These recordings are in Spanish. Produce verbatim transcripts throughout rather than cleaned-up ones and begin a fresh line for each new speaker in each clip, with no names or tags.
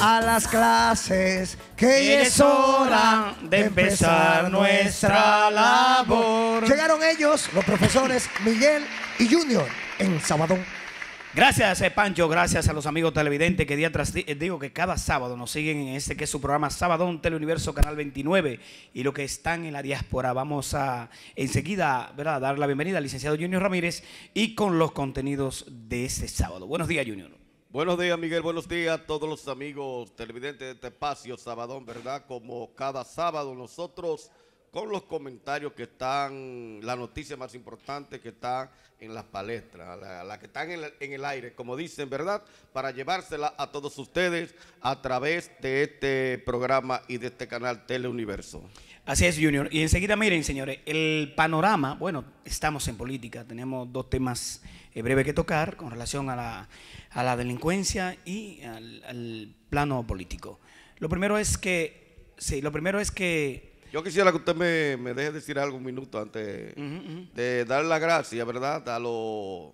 a las clases, que ya es hora de empezar nuestra labor. Llegaron ellos, los profesores Miguel y Junior, en Sabadón.
Gracias, eh, Pancho, gracias a los amigos televidentes que día tras día, digo que cada sábado nos siguen en este que es su programa Sabadón, Teleuniverso, Canal veintinueve, y los que están en la diáspora. Vamos a enseguida, ¿verdad?, dar la bienvenida al licenciado Junior Ramírez y con los contenidos de este sábado. Buenos días, Junior.
Buenos días, Miguel, buenos días a todos los amigos televidentes de este espacio Sabadón, ¿verdad? Como cada sábado nosotros con los comentarios que están, la noticia más importante que está en las palestras, la, la que están en, en el aire, como dicen, ¿verdad? Para llevársela a todos ustedes a través de este programa y de este canal Teleuniverso.
Así es, Junior. Y enseguida, miren, señores, el panorama, bueno, estamos en política, tenemos dos temas eh, breves que tocar con relación a la, a la delincuencia y al, al plano político. Lo primero es que, sí, lo primero es que
yo quisiera que usted me, me deje decir algo un minuto antes uh -huh. de dar las gracias, ¿verdad?, a, lo,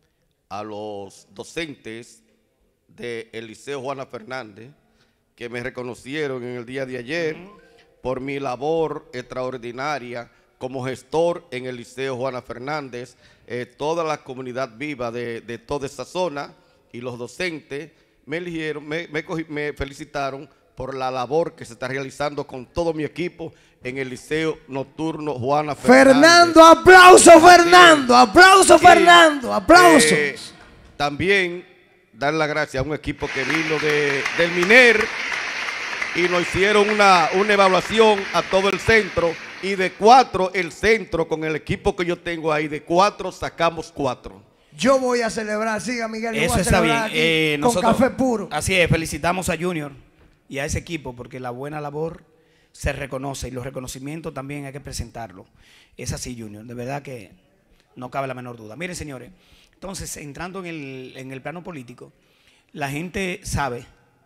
a los docentes del Liceo Juana Fernández que me reconocieron en el día de ayer uh -huh. por mi labor extraordinaria como gestor en el Liceo Juana Fernández, eh, toda la comunidad viva de, de toda esa zona y los docentes me eligieron, me, me, me felicitaron por la labor que se está realizando con todo mi equipo en el Liceo Nocturno Juana Fernández.
Fernando, aplauso, Fernando, aplauso, Fernando, aplausos. Eh,
también dar las gracias a un equipo que vino de, del Miner y nos hicieron una, una evaluación a todo el centro, y de cuatro el centro, con el equipo que yo tengo ahí, de cuatro sacamos cuatro.
Yo voy a celebrar, siga Miguel, yo
eso
voy a
está bien.
Eh, con
nosotros,
café puro.
Así es, felicitamos a Junior y a ese equipo, porque la buena labor se reconoce y los reconocimientos también hay que presentarlo. Es así, Junior, de verdad que no cabe la menor duda. Miren, señores, entonces, entrando en el, en el plano político, la gente sabe,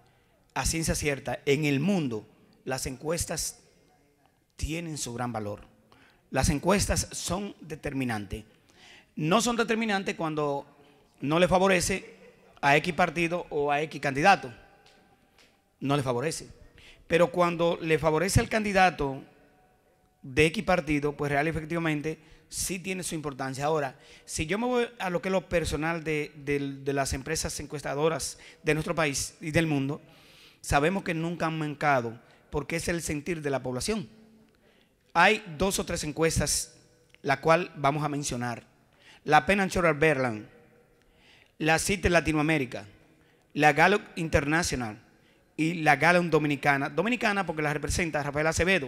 a ciencia cierta, en el mundo, las encuestas tienen su gran valor. Las encuestas son determinantes. No son determinantes cuando no le favorece a X partido o a X candidato. No le favorece. Pero cuando le favorece al candidato de X partido, pues real y efectivamente sí tiene su importancia. Ahora, si yo me voy a lo que es lo personal de, de, de las empresas encuestadoras de nuestro país y del mundo, sabemos que nunca han mancado porque es el sentir de la población. Hay dos o tres encuestas, la cual vamos a mencionar. La Penn and Teller Berland, la CITES Latinoamérica, la Gallup International y la Gallup Dominicana. Dominicana porque la representa Rafael Acevedo.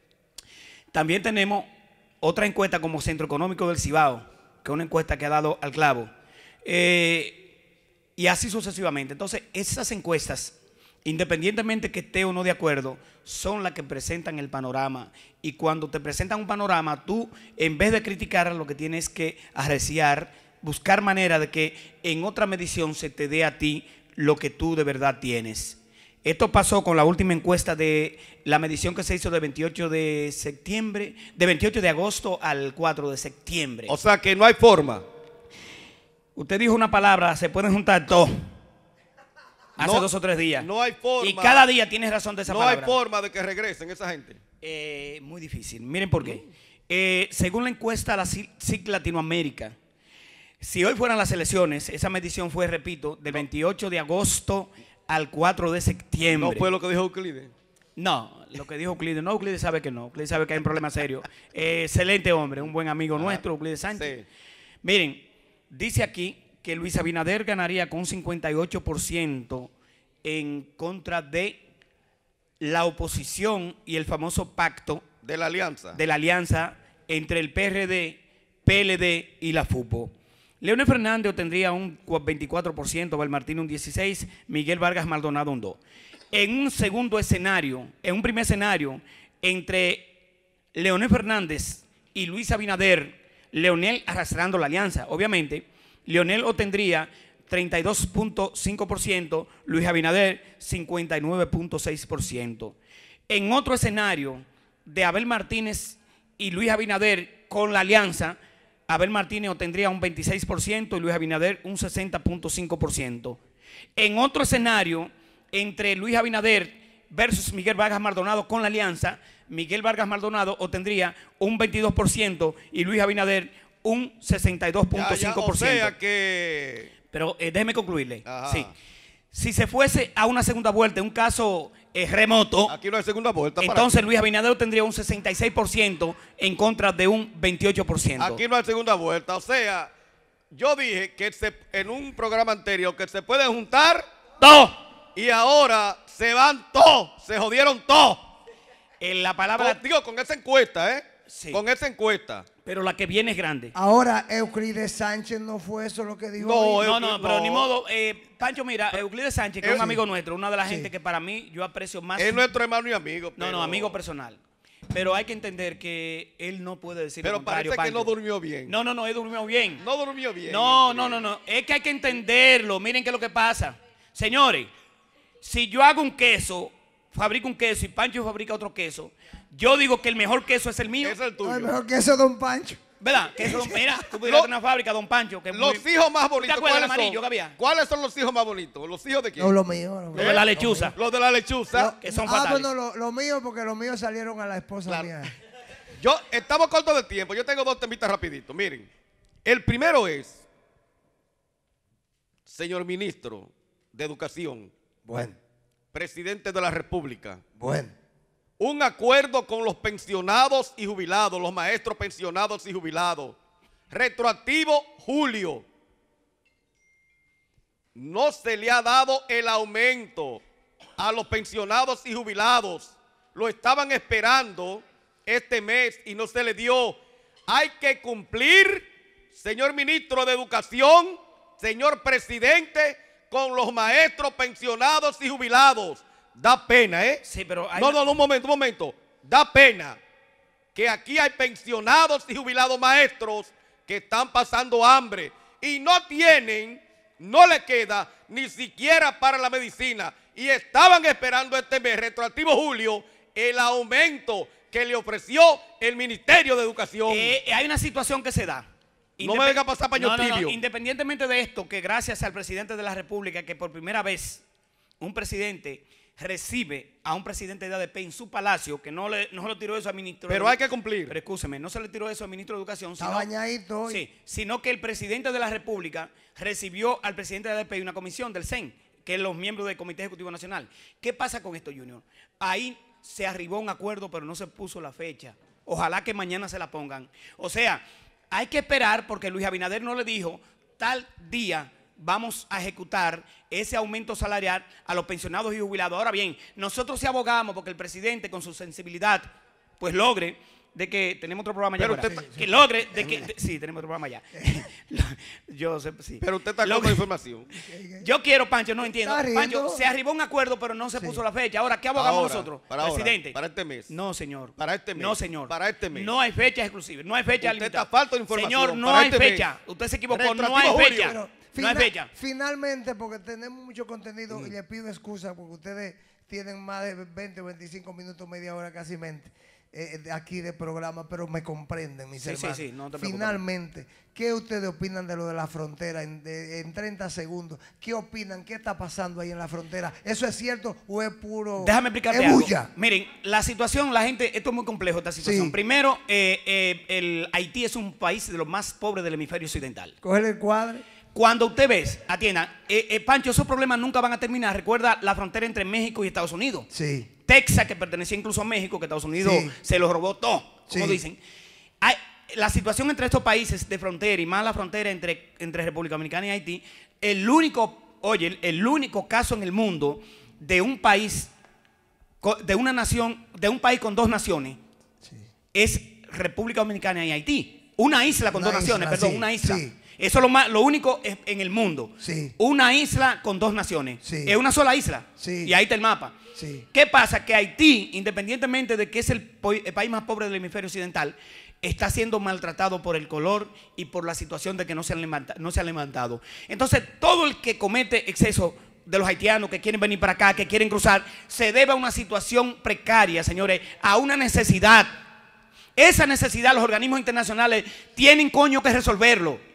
También tenemos otra encuesta como Centro Económico del Cibao, que es una encuesta que ha dado al clavo. Eh, y así sucesivamente. Entonces, esas encuestas, independientemente que esté o no de acuerdo, son las que presentan el panorama. Y cuando te presentan un panorama, tú, en vez de criticar, lo que tienes que arreciar, buscar manera de que en otra medición se te dé a ti lo que tú de verdad tienes. Esto pasó con la última encuesta de la medición que se hizo de veintiocho de septiembre, de veintiocho de agosto al cuatro de septiembre.
O sea que no hay forma.
Usted dijo una palabra, se pueden juntar todo. Hace no, dos o tres días.
No hay forma.
Y cada día tienes razón de esa
no
palabra.
No hay forma de que regresen esa gente.
Eh, muy difícil. Miren por qué. Eh, según la encuesta de la C I C Latinoamérica, si hoy fueran las elecciones, esa medición fue, repito, del veintiocho de agosto al cuatro de septiembre.
¿No fue lo que dijo Euclides?
No, lo que dijo Euclides. No, Euclides sabe que no. Euclides sabe que hay un problema serio. Eh, excelente hombre, un buen amigo Ajá. nuestro, Euclides Sánchez. Sí. Miren, dice aquí que Luis Abinader ganaría con un cincuenta y ocho por ciento en contra de la oposición y el famoso pacto
de la alianza
de la alianza entre el P R D, P L D y la FUPO. Leonel Fernández obtendría un veinticuatro por ciento, Abel Martínez un dieciséis por ciento, Miguel Vargas Maldonado un dos por ciento. En un segundo escenario, en un primer escenario, entre Leonel Fernández y Luis Abinader, Leonel arrastrando la alianza, obviamente, Leonel obtendría treinta y dos punto cinco por ciento, Luis Abinader cincuenta y nueve punto seis por ciento. En otro escenario de Abel Martínez y Luis Abinader con la alianza, Abel Martínez obtendría un veintiséis por ciento y Luis Abinader un sesenta punto cinco por ciento. En otro escenario entre Luis Abinader versus Miguel Vargas Maldonado con la alianza, Miguel Vargas Maldonado obtendría un veintidós por ciento y Luis Abinader un sesenta y dos punto cinco por ciento.
O sea que...
Pero eh, déjeme concluirle.
Ajá.
Sí. Si se fuese a una segunda vuelta, un caso eh, remoto,
aquí no hay segunda vuelta.
entonces Luis Abinader tendría un sesenta y seis por ciento en contra de un veintiocho por ciento.
Aquí no hay segunda vuelta. O sea, yo dije que se, en un programa anterior que se pueden juntar
¡Todos!
Y ahora se van todos, se jodieron todos.
En la palabra...
Con, digo, con esa encuesta, ¿eh?
Sí.
Con esa encuesta.
Pero la que viene es grande.
Ahora, Euclides Sánchez no fue eso lo que dijo.
No,
hoy.
No, no,
no.
pero ni modo. Eh, Pancho, mira, Euclides Sánchez, que es un
Sí.
amigo nuestro, una de las
Sí.
gente que para mí yo aprecio más.
Es nuestro hermano y amigo.
No,
pero-
no, amigo personal. Pero hay que entender que él no puede decir lo
Pero
contrario,
parece que
Pancho.
no durmió bien.
No, no, no, él durmió bien.
No durmió bien.
No, no, no, no. Es que hay que entenderlo. Miren qué es lo que pasa. Señores, si yo hago un queso, fabrico un queso y Pancho fabrica otro queso, yo digo que el mejor queso es el mío.
Es el tuyo.
Ay, mejor que eso, don Pancho.
¿Verdad? Que eso, mira, tú pudieras
Lo-
tener una fábrica, don Pancho. Que es
Los
muy-
hijos más
¿Te
bonitos,
acuerdas del
¿cuáles
amarillo
son?
que había?
¿Cuáles son los hijos más bonitos? ¿Los hijos de quién?
No, lo mío. Lo
Lo
mío.
de la lechuza.
Los de la lechuza.
Lo-
que son
ah,
fatales.
bueno, lo, lo mío, porque los míos salieron a la esposa
Claro.
mía.
Yo, estamos cortos de tiempo. Yo tengo dos temitas rapidito. Miren, el primero es, señor ministro de Educación,
Bueno,
presidente de la República,
bueno.
un acuerdo con los pensionados y jubilados, los maestros pensionados y jubilados, retroactivo julio. No se le ha dado el aumento a los pensionados y jubilados. Lo estaban esperando este mes y no se le dio. Hay que cumplir, señor ministro de Educación, señor presidente, con los maestros pensionados y jubilados. Da pena, ¿eh?
Sí, pero hay
No,
una-
no, no, un momento, un momento. Da pena que aquí hay pensionados y jubilados maestros que están pasando hambre y no tienen, no le queda ni siquiera para la medicina. Y estaban esperando este mes, retroactivo julio, el aumento que le ofreció el Ministerio de Educación.
Eh, eh, hay una situación que se da.
No me venga a pasar paño
No, no, no,
tibio.
Independientemente de esto, que gracias al presidente de la República, que por primera vez un presidente recibe a un presidente de A D P en su palacio, que no le no se lo tiró eso al ministro.
Pero
de-
hay que cumplir.
Pero escúcheme, no se le tiró eso al ministro de Educación,
Está
sino,
bañadito hoy.
sí, sino que el presidente de la República recibió al presidente de A D P y una comisión del C E N, que es los miembros del Comité Ejecutivo Nacional. ¿Qué pasa con esto, Junior? Ahí se arribó a un acuerdo, pero no se puso la fecha. Ojalá que mañana se la pongan. O sea, hay que esperar porque Luis Abinader no le dijo tal día vamos a ejecutar ese aumento salarial a los pensionados y jubilados. Ahora bien, nosotros sí abogamos porque el presidente con su sensibilidad pues logre de que tenemos otro programa ya
Pero
ahora,
usted-
que logre de que de- sí, tenemos otro programa ya. Yo sé, sí.
Pero usted está
Lo-
con la información.
Yo quiero, Pancho, no entiendo.
Está riendo.
Pancho, se arribó a un acuerdo, pero no se
Sí.
puso la fecha. Ahora, ¿qué abogamos
Ahora,
nosotros?
para ahora,
Presidente.
para este mes.
No, señor.
Para este mes.
No, señor.
Para este mes.
No hay fecha exclusiva. No hay fecha
Usted
limitada.
está falta de información.
Señor, no
Para
hay
este mes.
fecha. Usted se equivocó. No
Retroactivo
hay
julio.
fecha.
Pero
No hay
fina-
fecha.
Finalmente, porque tenemos mucho contenido
Mm.
y le pido excusa porque ustedes tienen más de veinte o veinticinco minutos, media hora casi mente, eh, de aquí de programa, pero me comprenden, mis
Sí, sí,
hermanos.
sí, no te preocupes.
Finalmente, ¿qué ustedes opinan de lo de la frontera en, de- en treinta segundos? ¿Qué opinan? ¿Qué está pasando ahí en la frontera? ¿Eso es cierto o es puro...
Déjame explicarte
es
algo.
bulla?
Miren, la situación, la gente, esto es muy complejo, esta situación.
Sí.
Primero, eh, eh, el Haití es un país de los más pobres del hemisferio occidental.
Coger el cuadro.
Cuando usted ves, atiendan, eh, eh, Pancho, esos problemas nunca van a terminar. Recuerda la frontera entre México y Estados Unidos.
Sí.
Texas, que pertenecía incluso a México, que Estados Unidos
Sí.
se lo robó todo, como
Sí.
dicen. Hay, la situación entre estos países de frontera y más la frontera entre, entre República Dominicana y Haití, el único, oye, el, el único caso en el mundo de un país, co- de una nación, de un país con dos naciones,
Sí.
es República Dominicana y Haití. Una isla con
Una
dos naciones,
isla,
perdón,
sí,
una isla.
sí.
Eso es lo, más, lo único es- en el mundo.
Sí.
Una isla con dos naciones.
Sí.
Es una sola isla.
Sí.
Y ahí está el mapa.
Sí.
¿Qué pasa? Que Haití, independientemente de que es el, po- el país más pobre del hemisferio occidental, está siendo maltratado por el color y por la situación de que no se han, levanta- no se han levantado. Entonces, todo el que comete exceso de los haitianos que quieren venir para acá, que quieren cruzar, se debe a una situación precaria, señores, a una necesidad. Esa necesidad los organismos internacionales tienen coño que resolverlo.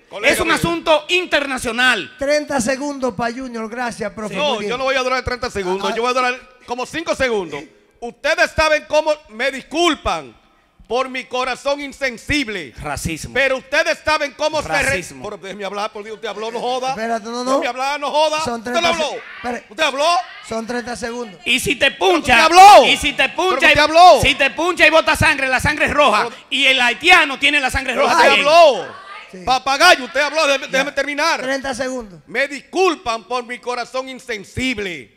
Colega
es un
mío.
asunto internacional.
treinta segundos para Junior, gracias, profe.
No,
Muy bien.
yo no voy a durar treinta segundos,
Ah,
yo voy a durar como cinco segundos. Ustedes saben cómo me disculpan por mi corazón insensible.
Racismo.
Pero ustedes saben cómo
Racismo.
se... Re... Pero déjeme hablar, por Dios, usted habló, no joda.
Espérate, no, no.
Déjeme hablar, no joda.
Son
¿Usted
treinta
no habló?
se- espere.
¿Usted habló?
Son treinta segundos.
Y si te puncha,
Pero usted habló.
y si te
Pero
puncha,
usted
y,
habló.
si te puncha y bota sangre, la sangre es roja.
Pero-
y el haitiano tiene la sangre
Pero
roja
usted
también.
habló.
Sí.
Papagayo, usted habló, déjeme, déjeme terminar.
treinta segundos.
Me disculpan por mi corazón insensible,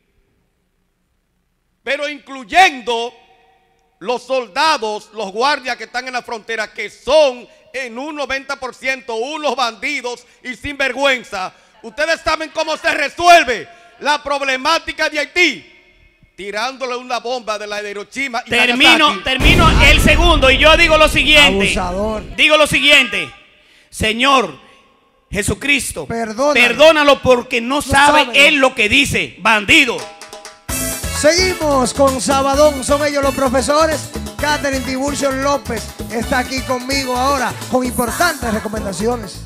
pero incluyendo los soldados, los guardias que están en la frontera, que son en un noventa por ciento unos bandidos y sinvergüenza. Ustedes saben cómo se resuelve la problemática de Haití, tirándole una bomba de la de Hiroshima y
Termino,
Nagasaki.
termino el segundo y yo digo lo siguiente.
Abusador.
Digo lo siguiente. Señor Jesucristo,
Perdónalo.
perdónalo porque no, sabe
sabe.
él lo que dice. Bandido.
Seguimos con Sabadón, son ellos los profesores. Catherine Tiburcio López está aquí conmigo ahora con importantes recomendaciones.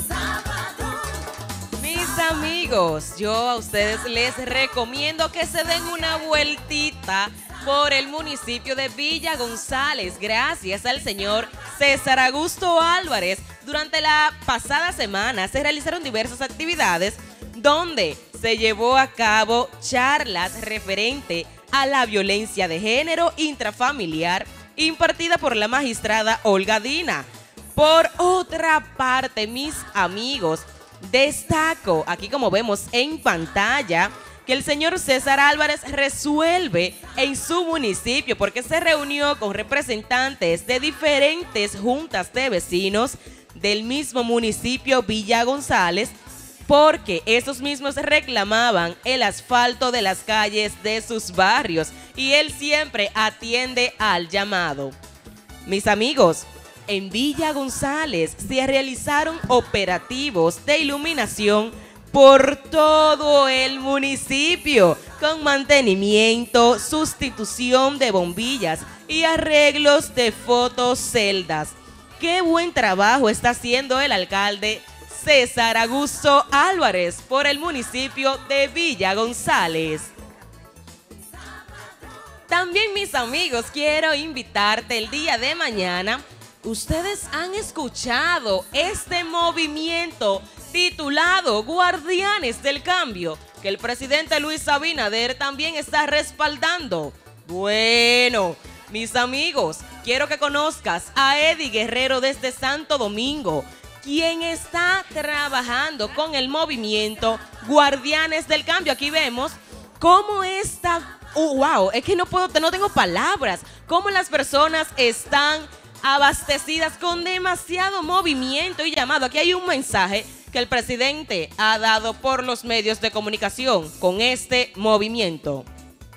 Mis amigos, yo a ustedes les recomiendo que se den una vueltita por el municipio de Villa González, gracias al señor César Augusto Álvarez. Durante la pasada semana se realizaron diversas actividades donde se llevó a cabo charlas referente a la violencia de género intrafamiliar impartida por la magistrada Olga Dina. Por otra parte, mis amigos, destaco aquí, como vemos en pantalla, que el señor César Álvarez resuelve en su municipio porque se reunió con representantes de diferentes juntas de vecinos del mismo municipio Villa González, porque esos mismos reclamaban el asfalto de las calles de sus barrios y él siempre atiende al llamado. Mis amigos, en Villa González se realizaron operativos de iluminación por todo el municipio, con mantenimiento, sustitución de bombillas y arreglos de fotoceldas. Qué buen trabajo está haciendo el alcalde César Augusto Álvarez por el municipio de Villa González. También, mis amigos, quiero invitarte el día de mañana. Ustedes han escuchado este movimiento titulado Guardianes del Cambio, que el presidente Luis Abinader también está respaldando. Bueno, mis amigos, quiero que conozcas a Eddie Guerrero desde Santo Domingo, quien está trabajando con el movimiento Guardianes del Cambio. Aquí vemos cómo está, uh, wow, es que no puedo, no tengo palabras, cómo las personas están abastecidas con demasiado movimiento y llamado. Aquí hay un mensaje que el presidente ha dado por los medios de comunicación con este movimiento.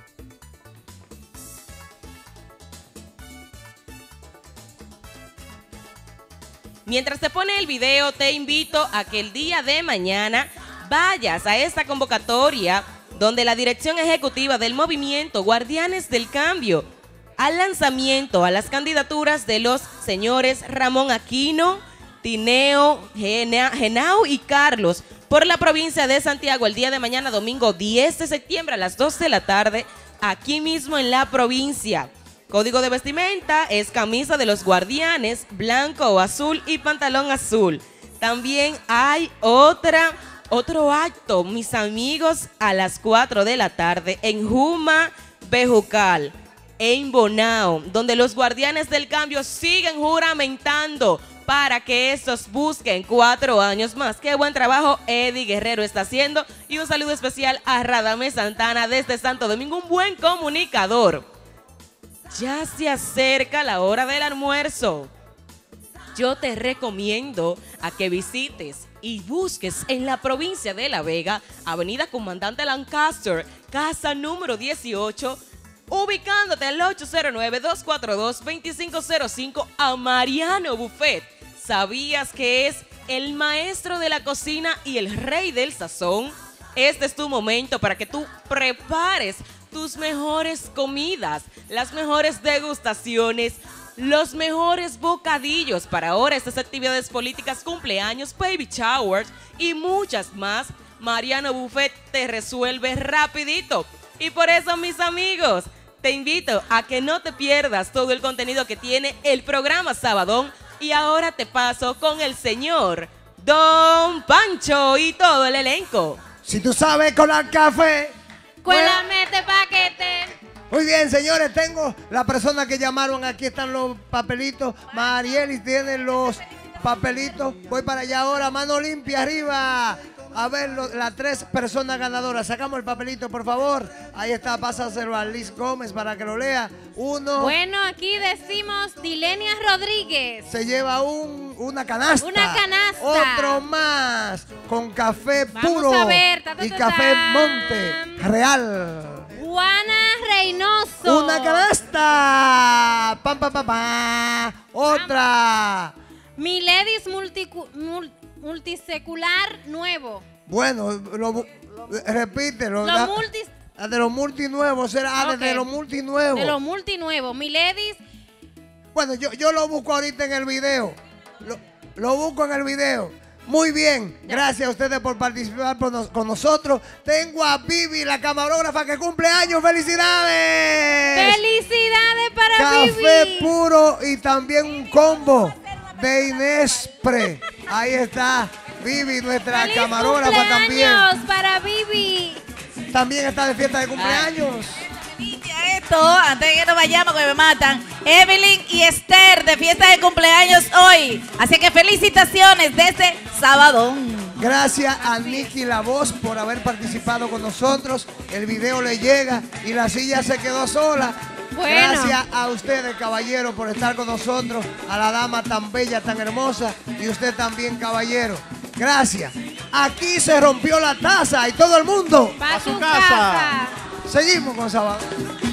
Mientras se pone el video, te invito a que el día de mañana vayas a esta convocatoria donde la dirección ejecutiva del movimiento Guardianes del Cambio al lanzamiento a las candidaturas de los señores Ramón Aquino, Tineo, Genao y Carlos por la provincia de Santiago el día de mañana, domingo diez de septiembre a las dos de la tarde, aquí mismo en la provincia. Código de vestimenta es camisa de los Guardianes, blanco o azul y pantalón azul. También hay otra, otro acto, mis amigos, a las cuatro de la tarde en Juma, Bejucal, en Bonao, donde los Guardianes del Cambio siguen juramentando para que estos busquen cuatro años más. Qué buen trabajo Eddie Guerrero está haciendo. Y un saludo especial a Radamés Santana desde Santo Domingo, un buen comunicador. Ya se acerca la hora del almuerzo. Yo te recomiendo a que visites y busques en la provincia de La Vega, Avenida Comandante Lancaster, casa número dieciocho, ubicándote al ocho cero nueve, dos cuatro dos, dos cinco cero cinco a Mariano Buffet. ¿Sabías que es el maestro de la cocina y el rey del sazón? Este es tu momento para que tú prepares tus mejores comidas, las mejores degustaciones los mejores bocadillos para ahora estas actividades políticas, cumpleaños, baby showers y muchas más. Mariano Buffet te resuelve rapidito. Y por eso, mis amigos, te invito a que no te pierdas todo el contenido que tiene el programa Sabadón. Y ahora te paso con el señor Don Pancho y todo el elenco.
Si tú sabes colar café,
cuélame este paquete.
Muy bien, señores, tengo la persona que llamaron. Aquí están los papelitos. Marielis tiene los papelitos. Voy para allá ahora, mano limpia arriba. A ver, lo, las tres personas ganadoras. Sacamos el papelito, por favor. Ahí está, pásaselo a Liz Gómez para que lo lea. Uno.
Bueno, aquí decimos Dilenia Rodríguez.
Se lleva un, una canasta.
Una canasta.
Otro más. Con café
Vamos
puro.
a ver. Ta, ta,
y
ta,
café
ta.
Monte Real.
Juana Reynoso.
Una canasta. Pam, pam, pam, pam. Otra.
Miledis multicu, mul, multisecular nuevo.
Bueno, lo, lo, repítelo.
Los
da,
multis,
de los multinuevos. Será ah,
Ok.
de los multinuevos.
de los multinuevos. Miledis.
Bueno, yo, yo lo busco ahorita en el video. Lo, lo busco en el video. Muy bien. Gracias a ustedes por participar por nos, con nosotros. Tengo a Vivi, la camarógrafa, que cumple años. ¡Felicidades!
¡Felicidades para
Café
Vivi!
puro y también un combo de Inespre. Ahí está Vivi, nuestra
¡Feliz
camarógrafa también.
cumpleaños para Vivi!
También está de fiesta de cumpleaños.
Limpia esto, antes de que nos vayamos que me matan. Evelyn y Esther de fiesta de cumpleaños hoy. Así que felicitaciones desde Sabadón.
Gracias a Nicky La Voz por haber participado con nosotros. El video le llega y la silla se quedó sola.
Bueno.
Gracias a ustedes, caballero, por estar con nosotros. A la dama tan bella, tan hermosa. Y usted también, caballero. Gracias. Aquí se rompió la taza y todo el mundo
¡Pa' su casa!
Seguimos con Sabadón.